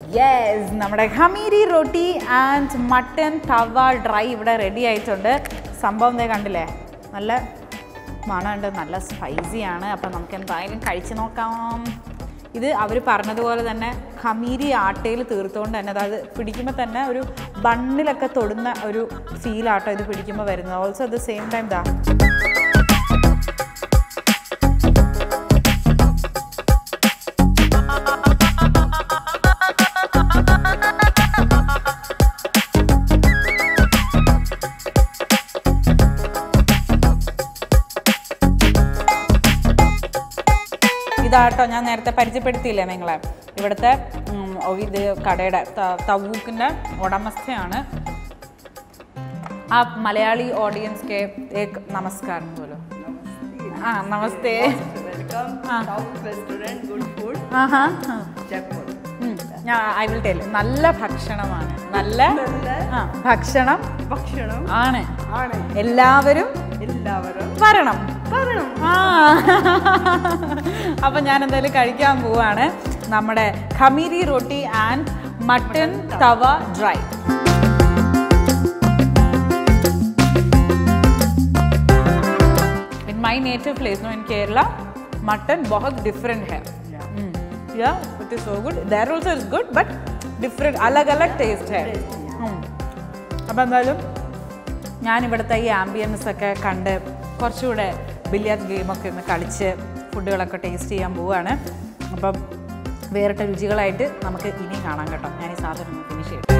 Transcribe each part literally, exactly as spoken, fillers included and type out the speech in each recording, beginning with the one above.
Yes, നമ്മുടെ khamiri roti and mutton tawa dry ഇവിടെ ready ആയിട്ടുണ്ട്. സംഭവം ദേ കണ്ടില്ലേ, നല്ല മണമുണ്ട്, നല്ല സ്പൈസിയാണ്. അപ്പം നമുക്ക് എന്തായാലും കഴിച്ച് നോക്കാം. ഇത് അവർ പറഞ്ഞതുപോലെ തന്നെ ഖമീരി ആട്ടയിൽ തീർത്തുകൊണ്ട് തന്നെ അതായത് പിടിക്കുമ്പോൾ തന്നെ ഒരു ബണ്ണിലൊക്കെ തൊടുന്ന ഒരു ഫീലാട്ടോ ഇത് പിടിക്കുമ്പോൾ വരുന്നത്. Also at the same time ദാ ഇതാട്ടോ ഞാൻ നേരത്തെ പരിചയപ്പെടുത്തിയില്ലേ നിങ്ങളെ, ഇവിടുത്തെ ഇത് കടയുടെ തവൂക്കിൻ്റെ ഉടമസ്ഥയാണ്. ആ മലയാളി ഓഡിയൻസ് के एक नमस्कार बोलो. हाँ नमस्ते. Welcome. Tawuk restaurant, good food. हाँ हाँ. Jaipur. ഞാൻ ഐ വിൽ ടെൽ നല്ല ഭക്ഷണമാണ്, നല്ല ആ ഭക്ഷണം ഭക്ഷണം ആണ് ആണ്. എല്ലാവരും എല്ലാവരും വരണം വരണം. ആ അപ്പം ഞാൻ എന്തായാലും കഴിക്കാൻ പോവാണ് നമ്മുടെ khamiri roti and mutton tawa dry. In my native place, no, in Kerala, mutton बहुत different है. Yeah, it is so good. There also is good, but different, अलग-अलग taste है. അപ്പം എന്തായാലും ഞാൻ ഇവിടുത്തെ ഈ ആംബിയൻസ് ഒക്കെ കണ്ട് കുറച്ചുകൂടെ ബില്ലിയാർഡ് ഗെയിമൊക്കെ ഒന്ന് കളിച്ച് ഫുഡുകളൊക്കെ ടേസ്റ്റ് ചെയ്യാൻ പോവുകയാണ്. അപ്പം വേറിട്ട രുചികളായിട്ട് നമുക്ക് ഇനി കാണാം കേട്ടോ. ഞാൻ ഈ സാധനം ഒന്ന് ഫിനിഷ് ചെയ്യും.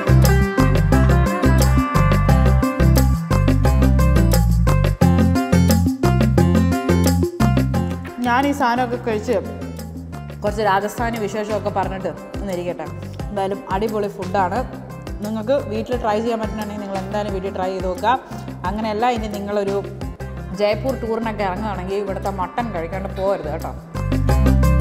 ഞാൻ ഈ സാധനമൊക്കെ കഴിച്ച് കുറച്ച് രാജസ്ഥാനി വിശേഷമൊക്കെ പറഞ്ഞിട്ട് ഒന്നിരിക്കട്ടെ. എന്തായാലും അടിപൊളി ഫുഡാണ്. നിങ്ങൾക്ക് വീട്ടിൽ ട്രൈ ചെയ്യാൻ പറ്റുന്നുണ്ടെങ്കിൽ നിങ്ങൾ എന്തായാലും വീട്ടിൽ ട്രൈ ചെയ്ത് നോക്കുക. അങ്ങനെയല്ല ഇനി നിങ്ങളൊരു ജയ്പൂർ ടൂറിനൊക്കെ ഇറങ്ങുകയാണെങ്കിൽ ഇവിടുത്തെ മട്ടൻ കഴിക്കാണ്ട് പോകരുത് കേട്ടോ.